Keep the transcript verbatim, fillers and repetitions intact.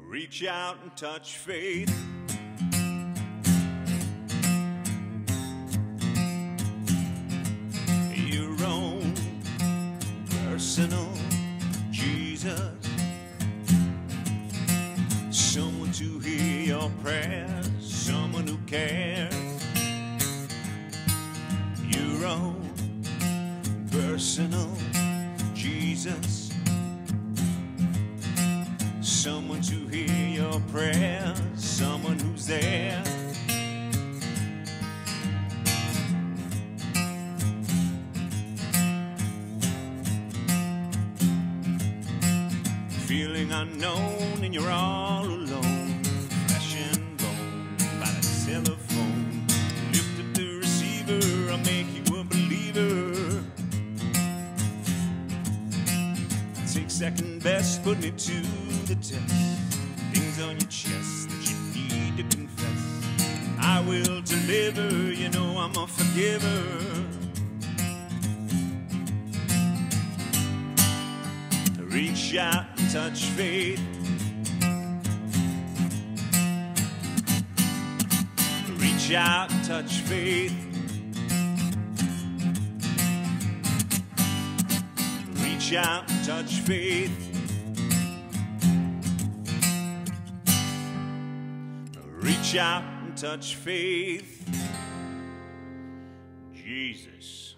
Reach out and touch faith. Your own personal Jesus. Someone to hear your prayers, someone who cares. Your own personal Jesus. Someone to hear your prayers, someone who's there. Feeling unknown and you're all alone, flesh and bone by the telephone. Lift up the receiver, I'll make you a believer. Take second best, putting it to the test. Things on your chest that you need to confess. I will deliver, you know I'm a forgiver. Reach out and touch faith. Reach out and touch faith. Reach out and touch faith. Reach out and touch faith. Jesus.